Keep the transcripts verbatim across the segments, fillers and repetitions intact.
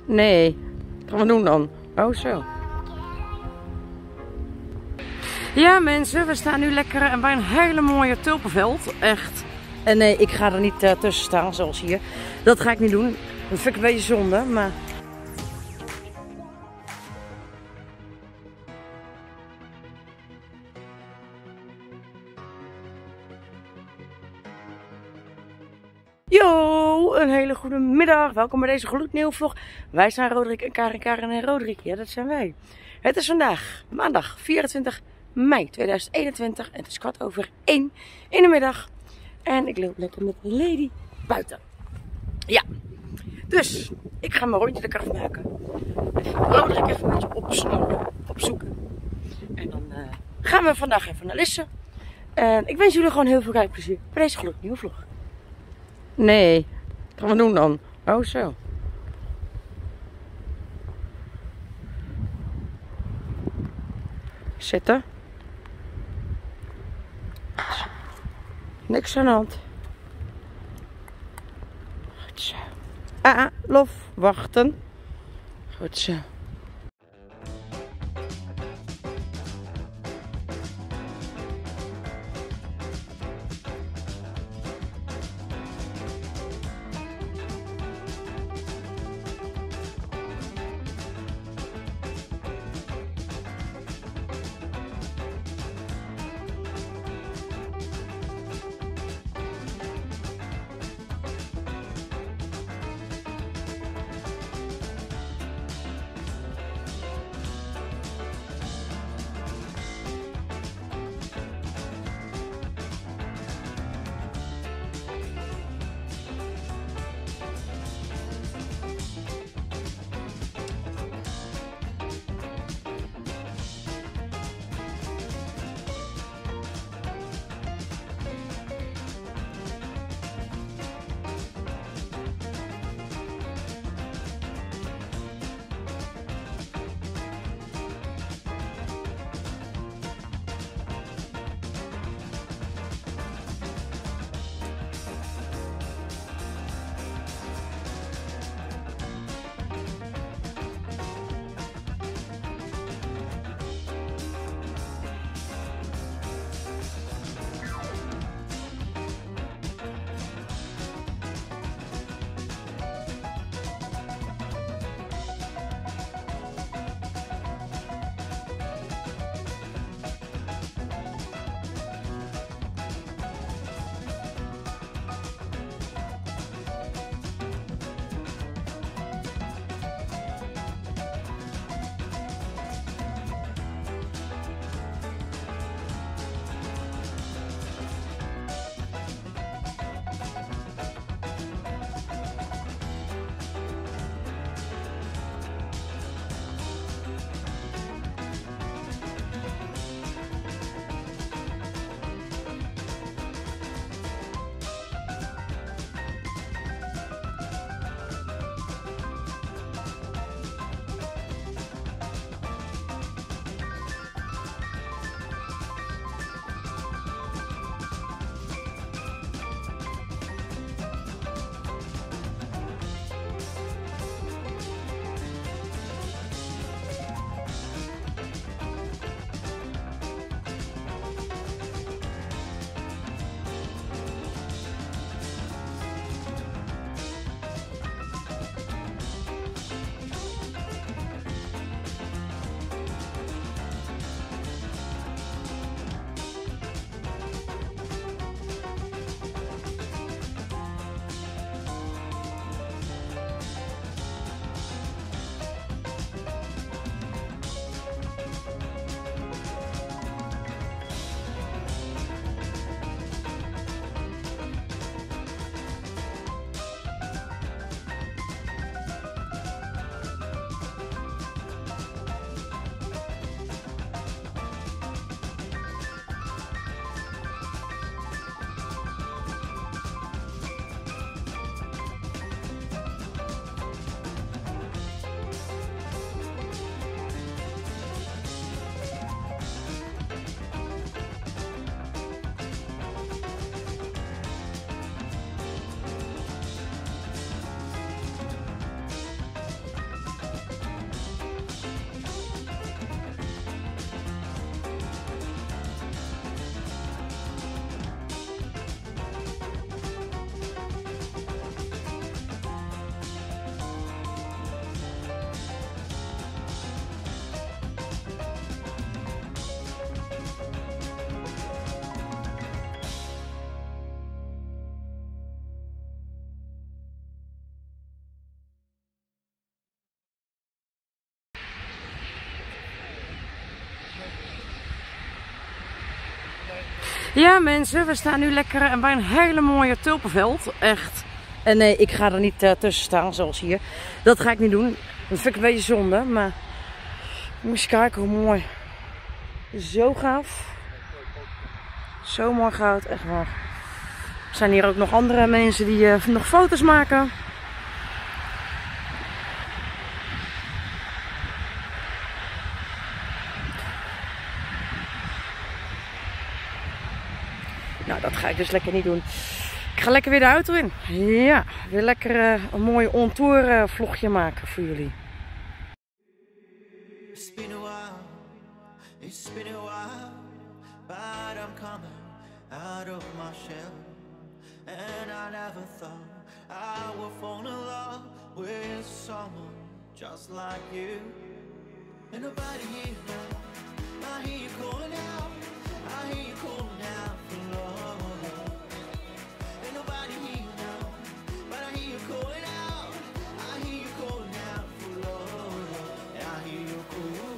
Nee, wat gaan we doen dan? Oh zo. Ja mensen, we staan nu lekker bij een hele mooie tulpenveld. Echt. En nee, ik ga er niet uh, tussen staan zoals hier. Dat ga ik niet doen. Dat vind ik een beetje zonde, maar... Yo, een hele goede middag. Welkom bij deze gloednieuwe vlog. Wij zijn Roderick en Karen, Karen en Roderick. Ja, dat zijn wij. Het is vandaag maandag vierentwintig mei tweeduizend eenentwintig en het is kwart over één in de middag. En ik loop lekker met Lady buiten. Ja, dus ik ga mijn rondje lekker afmaken. Even Roderick even een beetje opsnoren, opzoeken. En dan uh, gaan we vandaag even naar Lisse. En ik wens jullie gewoon heel veel kijkplezier bij deze gloednieuwe vlog. Nee, wat gaan we doen dan? Oh zo. Zitten. Niks aan de hand. Goed zo. Ah, lof, wachten. Goed zo. Ja mensen, we staan nu lekker bij een hele mooie tulpenveld. Echt. En nee, ik ga er niet uh, tussen staan zoals hier. Dat ga ik niet doen. Dat vind ik een beetje zonde. Maar moet je kijken hoe mooi. Zo gaaf. Zo mooi goud, echt waar. Er zijn hier ook nog andere mensen die uh, nog foto's maken. Nou, dat ga ik dus lekker niet doen. Ik ga lekker weer de auto in. Ja, weer lekker uh, een mooi on-tour uh, vlogje maken voor jullie. It's been a while, it's been a while, but I'm coming out of my shell. And I never thought I would fall in love with someone just like you. And nobody here now, I hear you calling out, I hear you calling out for love. Ain't nobody here now, but I hear you calling out, I hear you calling out for love. And I hear you calling.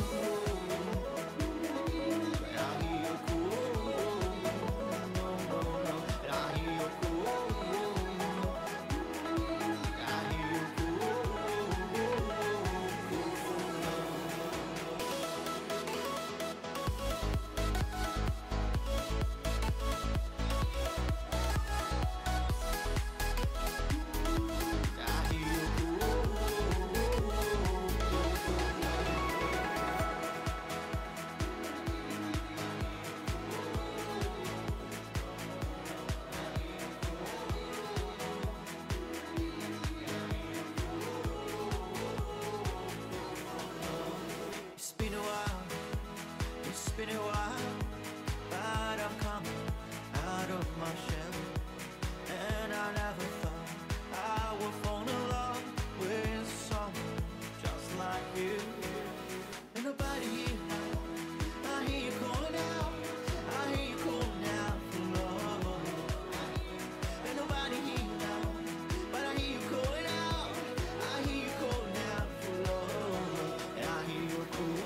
Been a while, but I'm coming out of my shell. And I never thought I would fall in love with someone just like you. And nobody here now, I hear you calling out, I hear you calling out for love. And nobody here now, but I hear you calling out, I hear you calling out for love. And I hear you calling.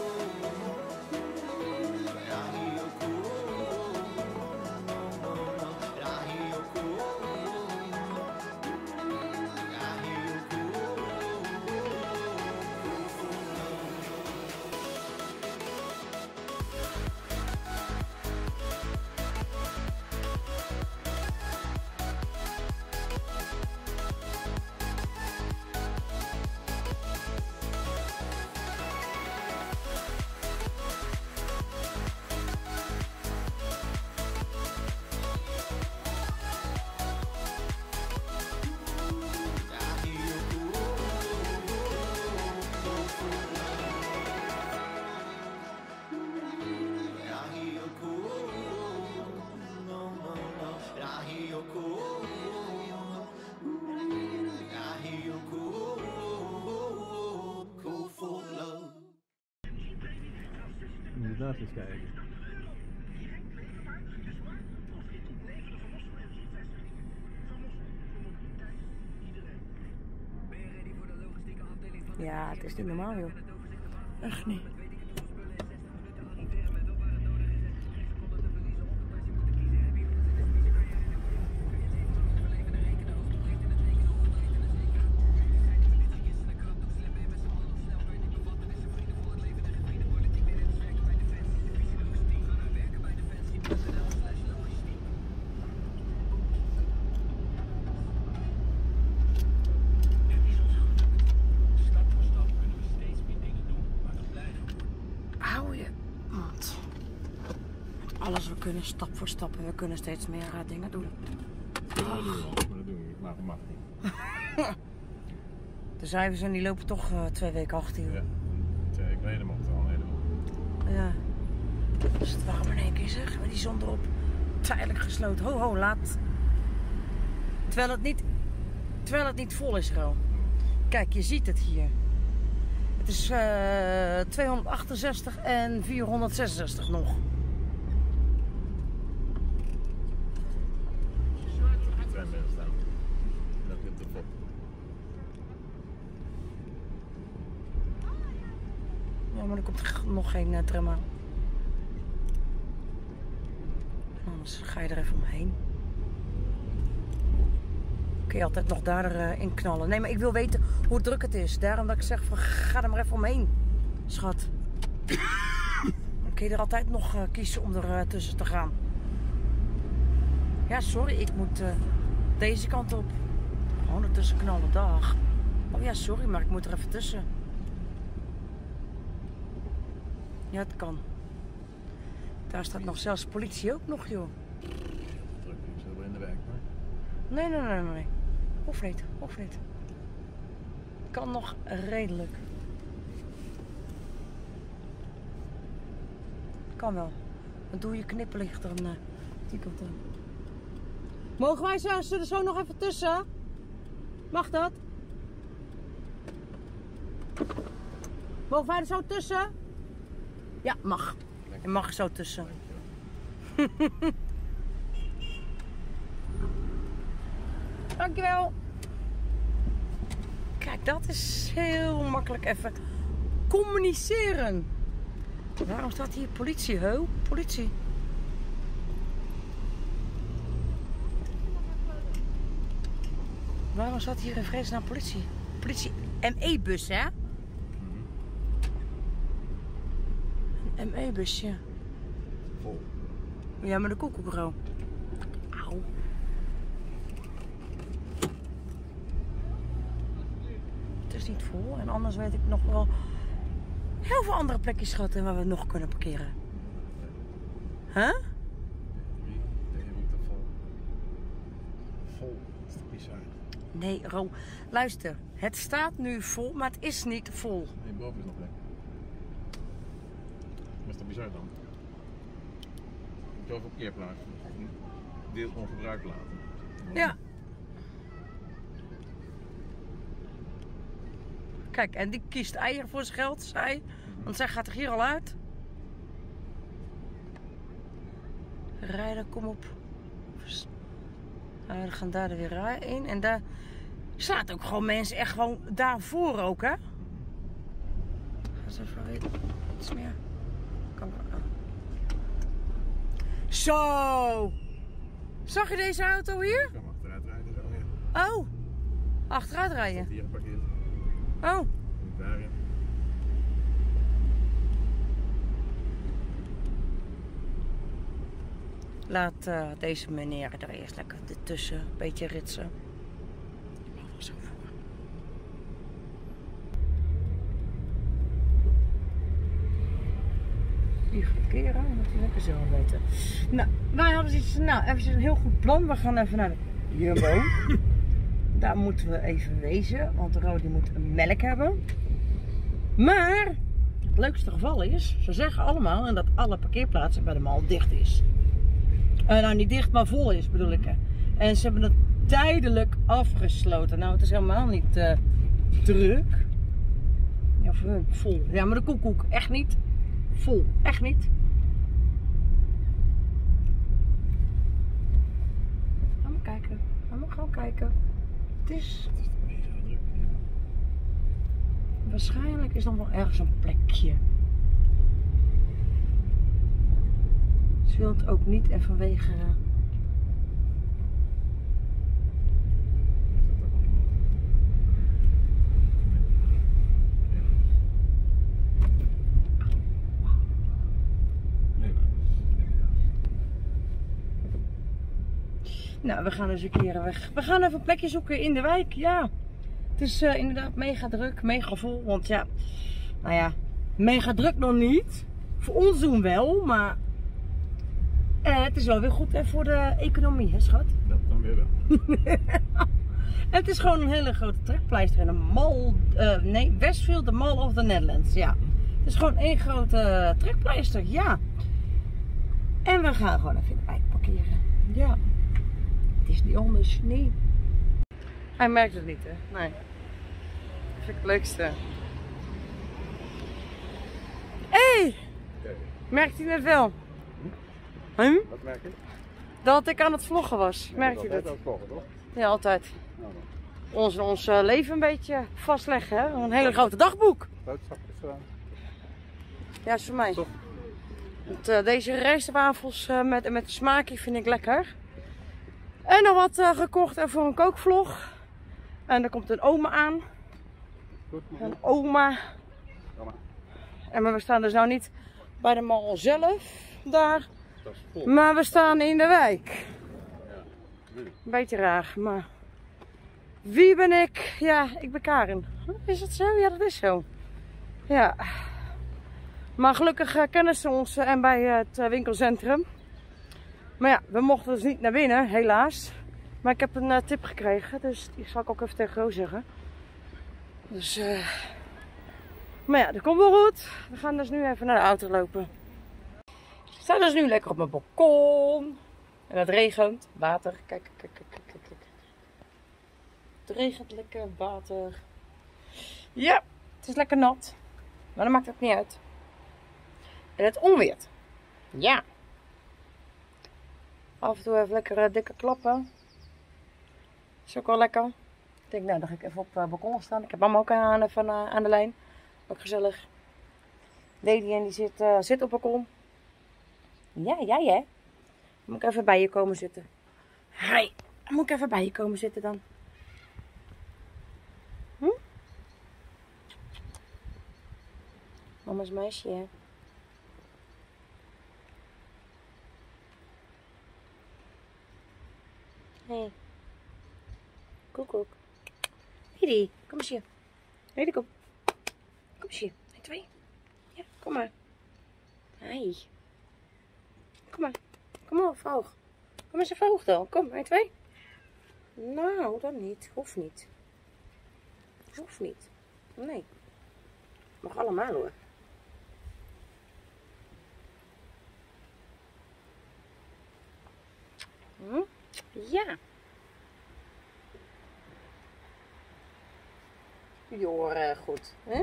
Inderdaad eens kijken. Ja, het is niet normaal joh. Echt niet. Alles, we kunnen stap voor stap en we kunnen steeds meer uh, dingen doen. Ja, dat doen we wel, maar dat doen we niet. Maar dat mag niet. De cijfers en die lopen toch uh, twee weken achter hier. Ja, twee weken geleden mocht het al helemaal. Ja. Is het warm in één keer zeg, met die zon erop. Tijdelijk gesloten. Ho ho, laat. Terwijl het niet, terwijl het niet vol is, Ro. Kijk, je ziet het hier. Het is uh, tweehonderdachtenzestig en vierhonderdzesenzestig nog. Ja, maar er komt nog geen uh, tram aan. Anders ga je er even omheen. Kun je altijd nog daarin knallen. Nee, maar ik wil weten hoe druk het is. Daarom dat ik zeg van ga er maar even omheen. Schat. Dan kun je er altijd nog uh, kiezen om er uh, tussen te gaan. Ja, sorry, ik moet uh, deze kant op. Gewoon ertussen knallen, dag. Oh ja, sorry, maar ik moet er even tussen. Ja, het kan. Daar staat nog zelfs politie ook nog, joh. Druk, ik zit wel in de wijk, maar... Nee, nee, nee, nee. Hoeft niet, hoeft niet. Kan nog redelijk. Kan wel. Dan doe je knipperlicht dan uh, die kant aan. Mogen wij zo, er zo nog even tussen? Mag dat? Mogen wij er zo tussen? Ja, mag. Je mag er zo tussen. Dankjewel. Kijk, dat is heel makkelijk even communiceren. Waarom staat hier politie, ho? Politie. Waarom staat hier in vredesnaam politie? Politie M E-bus, hè? Een M E-busje. Vol. Ja, maar de koekoekro. Auw. Het is niet vol. En anders weet ik nog wel heel veel andere plekjes, schatten, waar we nog kunnen parkeren. Huh? Nee, nee, moet er vol. Vol. Dat is toch bizar? Nee, Ro. Luister. Het staat nu vol, maar het is niet vol. Nee, boven is nog plek. Wat is dat bizar dan? Zoveel parkeerplaatsen. Deels ongebruikt laten. Ja. Kijk, en die kiest eieren voor zijn geld, zij. Want zij gaat er hier al uit. Rijden, kom op. Nou, we gaan daar er weer in. En daar staat ook gewoon mensen echt gewoon daarvoor ook, hè? Ga eens even weten. Iets meer. Kan ik aan. Zo! Zag je deze auto hier? Ik kan hem achteruit rijden zo, ja. Oh! Achteruit rijden? Staat hier geparkeerd. Oh! Moet daarin. Laat uh, deze meneer er eerst lekker ertussen een beetje ritsen. Ik mag wel zo voor. Hier parkeren, moet hij lekker zo weten. Nou, wij hadden zoiets, nou, even een heel goed plan. We gaan even naar de Jumbo. Daar moeten we even wezen, want de Rodi moet melk hebben. Maar het leukste geval is, ze zeggen allemaal en dat alle parkeerplaatsen bij de Mall dicht is. Uh, nou, niet dicht, maar vol is, bedoel ik. Hè. En ze hebben het tijdelijk afgesloten. Nou, het is helemaal niet uh, druk. Ja, of uh, vol. Ja, maar de koekoek, echt niet. Vol, echt niet. Ga maar kijken. Ga maar gewoon kijken. Het is... Het is toch mega druk. Ja. Waarschijnlijk is dan wel ergens een plekje. Ze wil het ook niet en vanwege... Is dat ook nog iemand? Nee. Nee, maar... Nee, ja. Nou, we gaan dus een keer weg. We gaan even een plekje zoeken in de wijk, ja. Het is uh, inderdaad mega druk, mega vol. Want ja, nou ja, mega druk nog niet. Voor ons doen wel, maar... Uh, het is wel weer goed hè, voor de economie, hè schat? Dat dan weer wel. En het is gewoon een hele grote trekpleister en een mall, uh, nee, Westfield, de Mall of the Netherlands, ja. Het is gewoon één grote trekpleister, ja. En we gaan gewoon even in de wijk parkeren, ja. Het is niet anders, nee. Hij merkt het niet, hè? Nee. Dat vind ik het leukste. Hé! Hey! Merkt hij het wel? Hm? Wat merk je? Dat ik aan het vloggen was. Merkt hij dat? Dat vloggen, toch? Ja, altijd. Nou dan. Ons, ons uh, leven een beetje vastleggen, hè? Een hele grote dagboek. Boodschap is gedaan. Ja, is voor mij. Toch? Want, uh, deze rijstwafels uh, met, met smaakje vind ik lekker. En nog wat uh, gekocht voor een kookvlog. En er komt een oma aan. Een oma. En we staan dus nou niet bij de mall zelf daar. Maar we staan in de wijk. Een beetje raar, maar... Wie ben ik? Ja, ik ben Karen. Is het zo? Ja, dat is zo. Ja. Maar gelukkig uh, kennen ze ons uh, en bij het uh, winkelcentrum. Maar ja, we mochten dus niet naar binnen, helaas. Maar ik heb een uh, tip gekregen, dus die zal ik ook even tegen jou zeggen. Dus, uh... maar ja, dat komt wel goed. We gaan dus nu even naar de auto lopen. Ik sta dus nu lekker op mijn balkon. En het regent. Water. Kijk, kijk, kijk, kijk, kijk. Het regent lekker, water. Ja, het is lekker nat. Maar dat maakt het niet uit. En het onweert. Ja. Af en toe even lekker uh, dikke klappen. Is ook wel lekker. Ik denk, nou, dan ga ik even op het uh, balkon staan. Ik heb mama ook aan, even, uh, aan de lijn. Ook gezellig. Lady en die zit, uh, zit op het balkon. Ja, jij hè? Moet ik even bij je komen zitten. Hi. Moet ik even bij je komen zitten dan? Hm? Mama's meisje, hè? Hey. Koekoek. Hidi, kom eens hier. Hidi, kom. Kom eens hier. Hey, twee. Ja, kom maar. Hey. Kom maar. Kom maar, even hoog. Kom eens even hoog dan. Kom, hey, twee. Nou, dat niet. Hoeft niet. Hoeft niet. Nee. Mag allemaal hoor. Hm? Ja. Joh, uh, goed. Hè?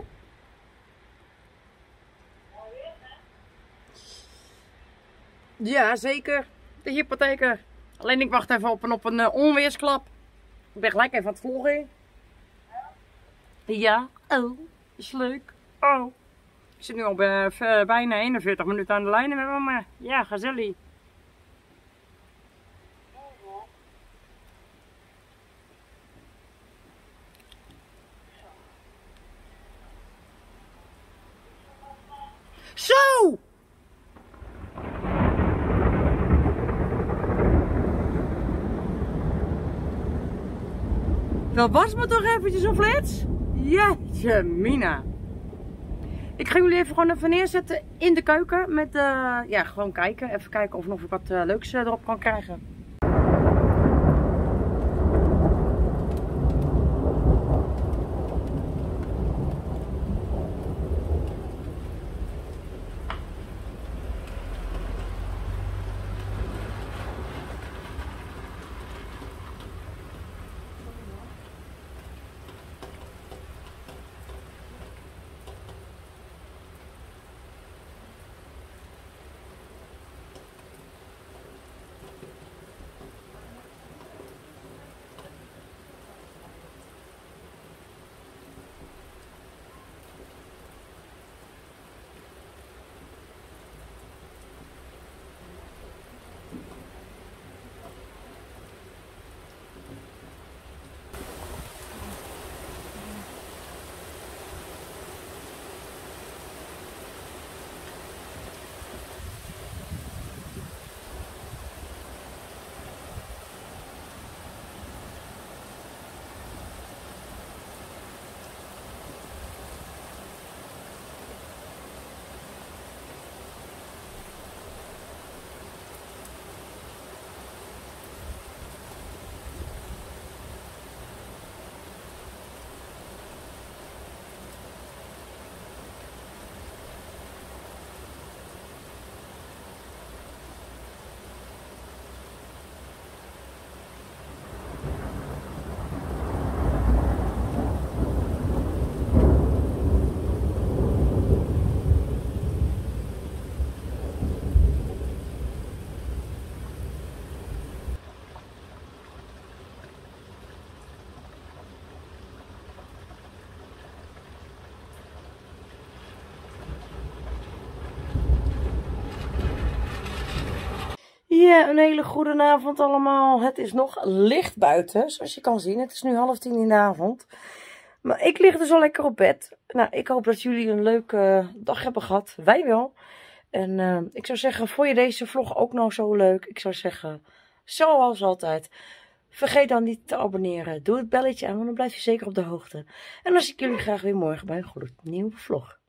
Ja, zeker. De hypotheker. Alleen ik wacht even op een, op een uh, onweersklap. Ik ben gelijk even aan het vloggen. Ja. Oh. Is leuk. Oh. Ik zit nu al bij, uh, bijna eenenveertig minuten aan de lijn met mama. Ja, gezellig. Zo! Dat was me toch eventjes een flits? Jeetje mina. Ik ga jullie even gewoon even neerzetten in de keuken. Met, uh, ja, gewoon kijken. Even kijken of nog wat uh, leuks uh, erop kan krijgen. Ja, een hele goede avond allemaal. Het is nog licht buiten, zoals je kan zien. Het is nu half tien in de avond. Maar ik lig dus al lekker op bed. Nou, ik hoop dat jullie een leuke dag hebben gehad. Wij wel. En uh, ik zou zeggen, vond je deze vlog ook nou zo leuk? Ik zou zeggen, zoals altijd, vergeet dan niet te abonneren. Doe het belletje aan, want dan blijf je zeker op de hoogte. En dan zie ik jullie graag weer morgen bij een gloednieuwe vlog.